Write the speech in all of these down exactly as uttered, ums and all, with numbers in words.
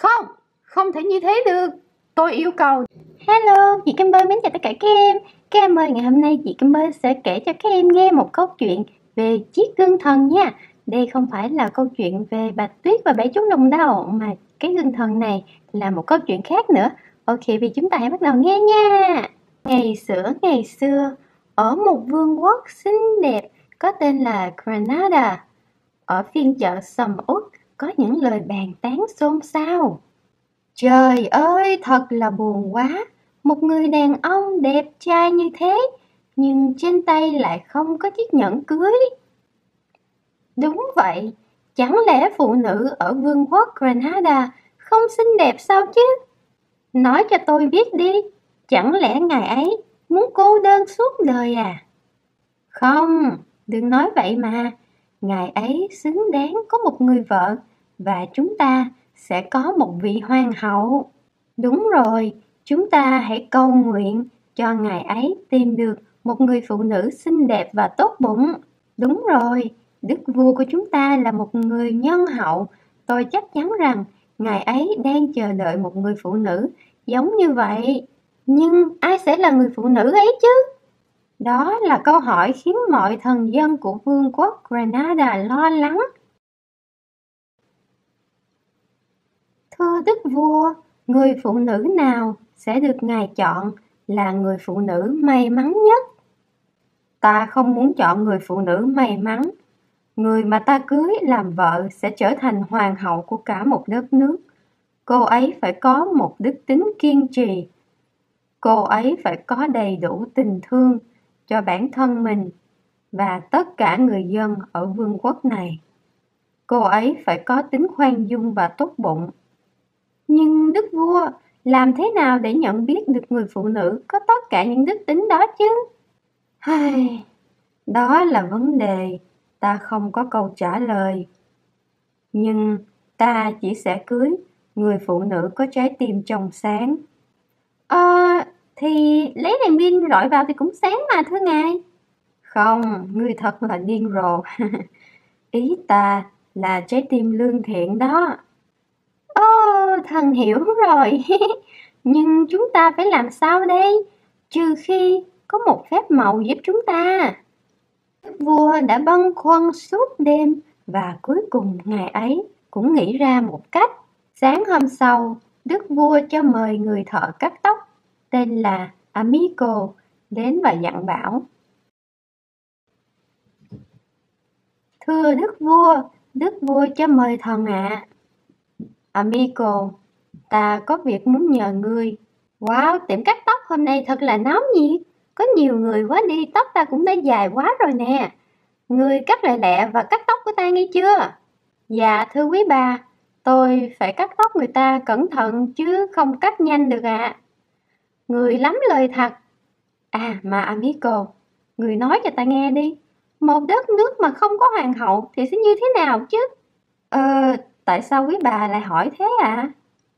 Không, không thể như thế được. Tôi yêu cầu. Hello, chị Kim Bơi mến chào tất cả các em. Các em ơi, ngày hôm nay chị Kim Bơi sẽ kể cho các em nghe một câu chuyện về chiếc gương thần nha. Đây không phải là câu chuyện về Bạch Tuyết và bảy chú lùn đâu, mà cái gương thần này là một câu chuyện khác nữa. Ok, vì chúng ta hãy bắt đầu nghe nha. Ngày xưa, ngày xưa, ở một vương quốc xinh đẹp có tên là Granada, ở phiên chợ sầm uất có những lời bàn tán xôn xao. Trời ơi, thật là buồn quá, một người đàn ông đẹp trai như thế, nhưng trên tay lại không có chiếc nhẫn cưới. Đúng vậy, chẳng lẽ phụ nữ ở vương quốc Granada không xinh đẹp sao chứ? Nói cho tôi biết đi, chẳng lẽ ngài ấy muốn cô đơn suốt đời à? Không, đừng nói vậy mà, ngài ấy xứng đáng có một người vợ và chúng ta sẽ có một vị hoàng hậu. Đúng rồi, chúng ta hãy cầu nguyện cho ngài ấy tìm được một người phụ nữ xinh đẹp và tốt bụng. Đúng rồi, đức vua của chúng ta là một người nhân hậu. Tôi chắc chắn rằng ngài ấy đang chờ đợi một người phụ nữ giống như vậy. Nhưng ai sẽ là người phụ nữ ấy chứ? Đó là câu hỏi khiến mọi thần dân của vương quốc Granada lo lắng. Thưa đức vua, người phụ nữ nào sẽ được ngài chọn là người phụ nữ may mắn nhất? Ta không muốn chọn người phụ nữ may mắn. Người mà ta cưới làm vợ sẽ trở thành hoàng hậu của cả một đất nước. Cô ấy phải có một đức tính kiên trì. Cô ấy phải có đầy đủ tình thương cho bản thân mình và tất cả người dân ở vương quốc này. Cô ấy phải có tính khoan dung và tốt bụng. Nhưng đức vua, làm thế nào để nhận biết được người phụ nữ có tất cả những đức tính đó chứ? Ai, đó là vấn đề ta không có câu trả lời. Nhưng ta chỉ sẽ cưới người phụ nữ có trái tim trong sáng. Ờ, thì lấy đèn pin rọi vào thì cũng sáng mà thưa ngài. Không, ngươi thật là điên rồ. Ý ta là trái tim lương thiện đó. Ồ, thần hiểu rồi. Nhưng chúng ta phải làm sao đây? Trừ khi có một phép màu giúp chúng ta. Vua đã bâng khuâng suốt đêm và cuối cùng ngài ấy cũng nghĩ ra một cách. Sáng hôm sau, đức vua cho mời người thợ cắt tóc tên là Amico đến và dặn bảo. Thưa đức vua, đức vua cho mời thần ạ. À. Amico, ta có việc muốn nhờ ngươi. Wow, tiệm cắt tóc hôm nay thật là náo nhiệt. Có nhiều người quá đi, tóc ta cũng đã dài quá rồi nè. Ngươi cắt lẹ lẹ và cắt tóc của ta nghe chưa? Dạ thưa quý bà, tôi phải cắt tóc người ta cẩn thận chứ không cắt nhanh được ạ. À. Người lắm lời thật. À mà Amico, người nói cho ta nghe đi. Một đất nước mà không có hoàng hậu thì sẽ như thế nào chứ? Ờ, tại sao quý bà lại hỏi thế ạ? À?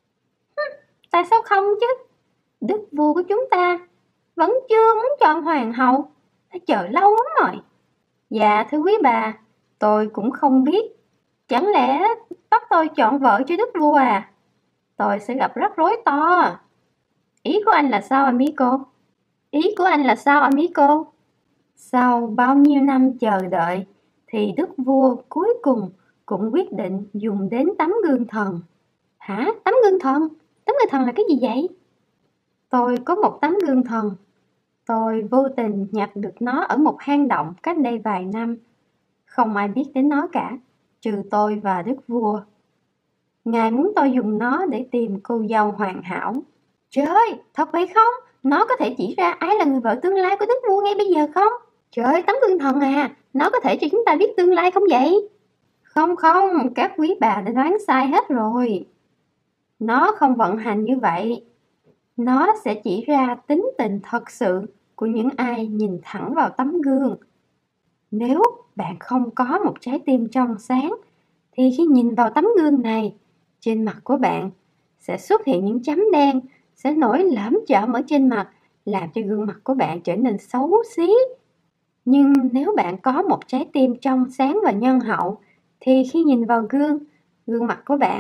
Tại sao không chứ? Đức vua của chúng ta vẫn chưa muốn chọn hoàng hậu. Đã chờ lâu lắm rồi. Dạ thưa quý bà, tôi cũng không biết. Chẳng lẽ bắt tôi chọn vợ cho đức vua à? Tôi sẽ gặp rắc rối to. Ý của anh là sao Amico? Ý của anh là sao Amico? Sau bao nhiêu năm chờ đợi thì đức vua cuối cùng cũng quyết định dùng đến tấm gương thần. Hả? Tấm gương thần? Tấm gương thần là cái gì vậy? Tôi có một tấm gương thần. Tôi vô tình nhặt được nó ở một hang động cách đây vài năm. Không ai biết đến nó cả, trừ tôi và đức vua. Ngài muốn tôi dùng nó để tìm cô dâu hoàn hảo. Trời ơi, thật vậy không? Nó có thể chỉ ra ai là người vợ tương lai của đức vua ngay bây giờ không? Trời ơi, tấm gương thần à, nó có thể cho chúng ta biết tương lai không vậy? Không không, các quý bà đã đoán sai hết rồi. Nó không vận hành như vậy. Nó sẽ chỉ ra tính tình thật sự của những ai nhìn thẳng vào tấm gương. Nếu bạn không có một trái tim trong sáng, thì khi nhìn vào tấm gương này, trên mặt của bạn sẽ xuất hiện những chấm đen, sẽ nổi lởm chởm ở trên mặt, làm cho gương mặt của bạn trở nên xấu xí. Nhưng nếu bạn có một trái tim trong sáng và nhân hậu, thì khi nhìn vào gương, gương mặt của bạn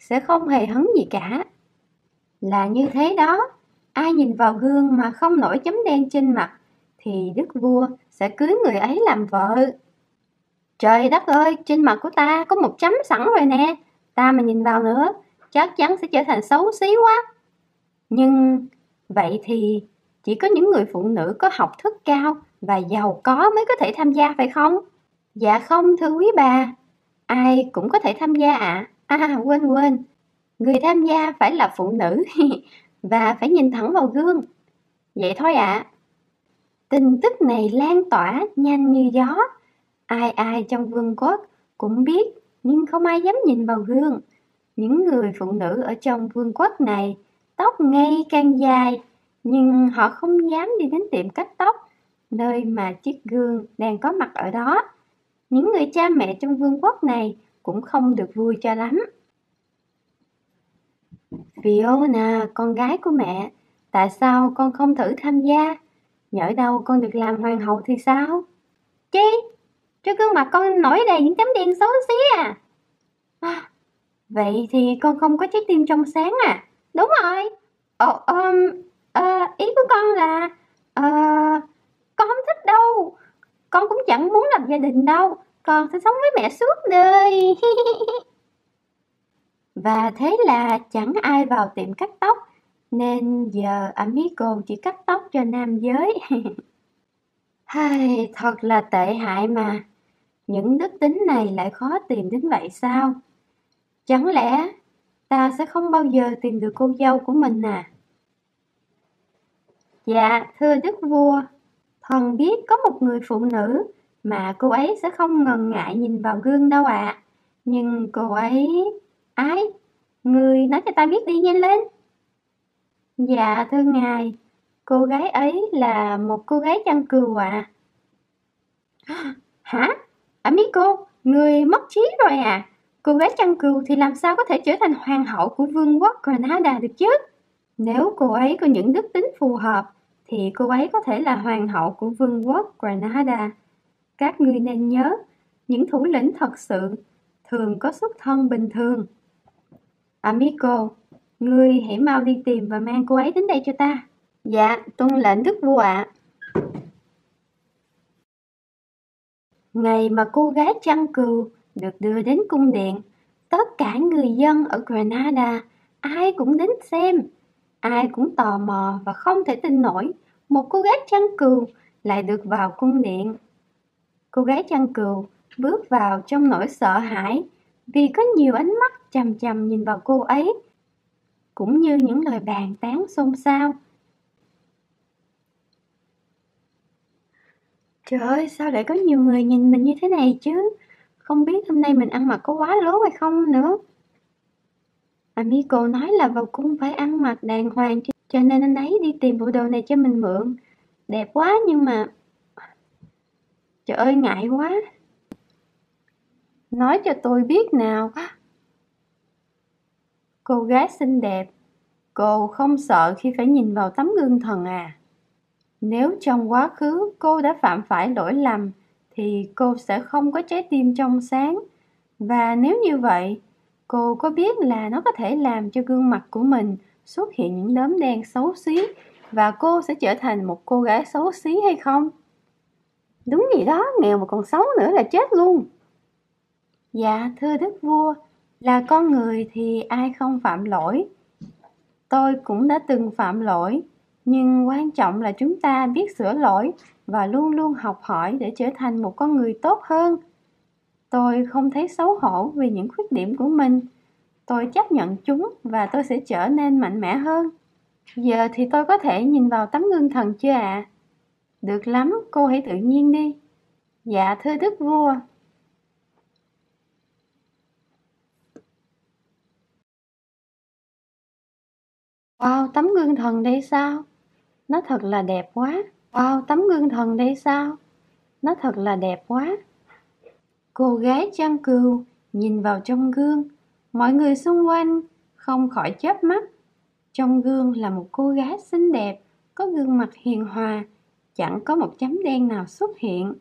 sẽ không hề hấn gì cả. Là như thế đó, ai nhìn vào gương mà không nổi chấm đen trên mặt thì đức vua sẽ cưới người ấy làm vợ. Trời đất ơi, trên mặt của ta có một chấm sẵn rồi nè, ta mà nhìn vào nữa, chắc chắn sẽ trở thành xấu xí quá. Nhưng vậy thì chỉ có những người phụ nữ có học thức cao và giàu có mới có thể tham gia phải không? Dạ không thưa quý bà, ai cũng có thể tham gia ạ. À. À quên quên, người tham gia phải là phụ nữ và phải nhìn thẳng vào gương. Vậy thôi ạ. À. Tin tức này lan tỏa nhanh như gió. Ai ai trong vương quốc cũng biết, nhưng không ai dám nhìn vào gương. Những người phụ nữ ở trong vương quốc này tóc ngày càng dài, nhưng họ không dám đi đến tiệm cắt tóc, nơi mà chiếc gương đang có mặt ở đó. Những người cha mẹ trong vương quốc này cũng không được vui cho lắm. Fiona, con gái của mẹ, tại sao con không thử tham gia? Nhỡ đâu con được làm hoàng hậu thì sao? Chi? Trên gương mặt con nổi đầy những chấm đen xấu xí à? À, vậy thì con không có trái tim trong sáng à? Đúng rồi. Ồ, um, uh, ý của con là uh, con không thích đâu. Con cũng chẳng muốn lập gia đình đâu. Con sẽ sống với mẹ suốt đời. Và thế là chẳng ai vào tiệm cắt tóc, nên giờ Amico chỉ cắt tóc cho nam giới. Hay, thật là tệ hại mà. Những đức tính này lại khó tìm đến vậy sao? Chẳng lẽ ta sẽ không bao giờ tìm được cô dâu của mình à? Dạ, thưa đức vua, thần biết có một người phụ nữ mà cô ấy sẽ không ngần ngại nhìn vào gương đâu ạ. À. Nhưng cô ấy... Ai? Người nói cho ta biết đi nhanh lên. Dạ thưa ngài, cô gái ấy là một cô gái chăn cừu ạ. À. Hả? Amico, người mất trí rồi à? Cô gái chăn cừu thì làm sao có thể trở thành hoàng hậu của vương quốc Granada được chứ? Nếu cô ấy có những đức tính phù hợp, thì cô ấy có thể là hoàng hậu của vương quốc Granada. Các ngươi nên nhớ, những thủ lĩnh thật sự thường có xuất thân bình thường. Amico, ngươi hãy mau đi tìm và mang cô ấy đến đây cho ta. Dạ, tuân lệnh đức vua ạ. Ngày mà cô gái chăn cừu được đưa đến cung điện, tất cả người dân ở Granada ai cũng đến xem. Ai cũng tò mò và không thể tin nổi một cô gái chăn cừu lại được vào cung điện. Cô gái chăn cừu bước vào trong nỗi sợ hãi vì có nhiều ánh mắt chằm chằm nhìn vào cô ấy, cũng như những lời bàn tán xôn xao. Trời ơi, sao lại có nhiều người nhìn mình như thế này chứ? Không biết hôm nay mình ăn mặc có quá lố hay không nữa. Amico nói là vào cung phải ăn mặc đàng hoàng, cho nên anh ấy đi tìm bộ đồ này cho mình mượn. Đẹp quá nhưng mà... Trời ơi, ngại quá. Nói cho tôi biết nào. Cô gái xinh đẹp, cô không sợ khi phải nhìn vào tấm gương thần à? Nếu trong quá khứ cô đã phạm phải lỗi lầm, thì cô sẽ không có trái tim trong sáng. Và nếu như vậy, cô có biết là nó có thể làm cho gương mặt của mình xuất hiện những đốm đen xấu xí và cô sẽ trở thành một cô gái xấu xí hay không? Đúng gì đó, nghèo mà còn xấu nữa là chết luôn. Dạ, thưa đức vua, là con người thì ai không phạm lỗi. Tôi cũng đã từng phạm lỗi, nhưng quan trọng là chúng ta biết sửa lỗi và luôn luôn học hỏi để trở thành một con người tốt hơn. Tôi không thấy xấu hổ vì những khuyết điểm của mình. Tôi chấp nhận chúng và tôi sẽ trở nên mạnh mẽ hơn. Giờ thì tôi có thể nhìn vào tấm gương thần chưa ạ? À? Được lắm, cô hãy tự nhiên đi. Dạ thưa đức vua. Wow, tấm gương thần đây sao? Nó thật là đẹp quá. Wow, tấm gương thần đây sao? Nó thật là đẹp quá. Cô gái chăn cừu nhìn vào trong gương. Mọi người xung quanh không khỏi chớp mắt. Trong gương là một cô gái xinh đẹp, có gương mặt hiền hòa, chẳng có một chấm đen nào xuất hiện.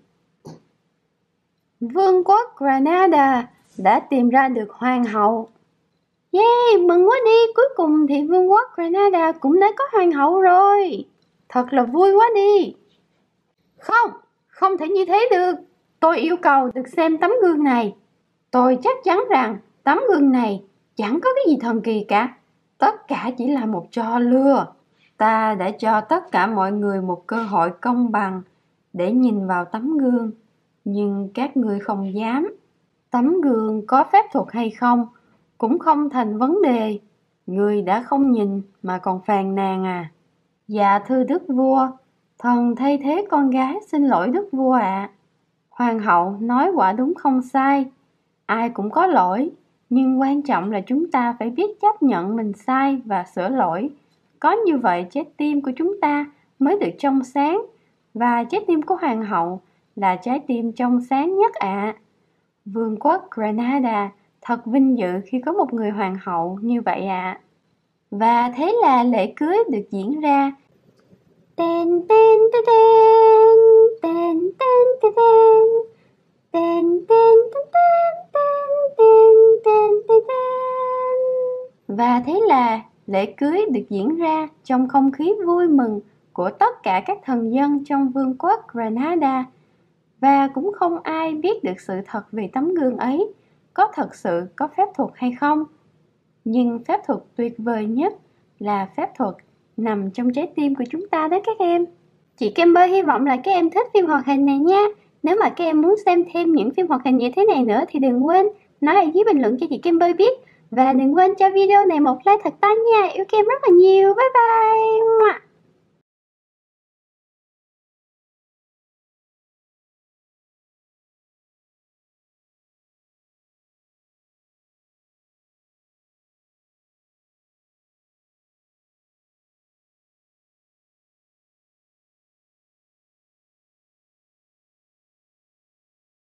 Vương quốc Granada đã tìm ra được hoàng hậu. Yeah, mừng quá đi, cuối cùng thì vương quốc Granada cũng đã có hoàng hậu rồi. Thật là vui quá đi. Không, không thể như thế được. Tôi yêu cầu được xem tấm gương này. Tôi chắc chắn rằng tấm gương này chẳng có cái gì thần kỳ cả. Tất cả chỉ là một trò lừa. Ta đã cho tất cả mọi người một cơ hội công bằng để nhìn vào tấm gương, nhưng các ngươi không dám. Tấm gương có phép thuật hay không cũng không thành vấn đề. Ngươi đã không nhìn mà còn phàn nàn à? Dạ thưa đức vua, thần thay thế con gái xin lỗi đức vua ạ. À. Hoàng hậu nói quả đúng không sai. Ai cũng có lỗi, nhưng quan trọng là chúng ta phải biết chấp nhận mình sai và sửa lỗi. Có như vậy trái tim của chúng ta mới được trong sáng, và trái tim của hoàng hậu là trái tim trong sáng nhất ạ. À. Vương quốc Granada thật vinh dự khi có một người hoàng hậu như vậy ạ. À. Và thế là lễ cưới được diễn ra. Tên tên tên tên tên tên tên tên tên tên. Và thế là lễ cưới được diễn ra trong không khí vui mừng của tất cả các thần dân trong vương quốc Granada. Và cũng không ai biết được sự thật về tấm gương ấy có thật sự có phép thuật hay không. Nhưng phép thuật tuyệt vời nhất là phép thuật nằm trong trái tim của chúng ta đó các em. Chị Kimber hy vọng là các em thích phim hoạt hình này nha. Nếu mà các em muốn xem thêm những phim hoạt hình như thế này nữa thì đừng quên nói ở dưới bình luận cho chị Kimber biết. Và đừng quên cho video này một like thật to nha. Yêu các em rất là nhiều. Bye bye.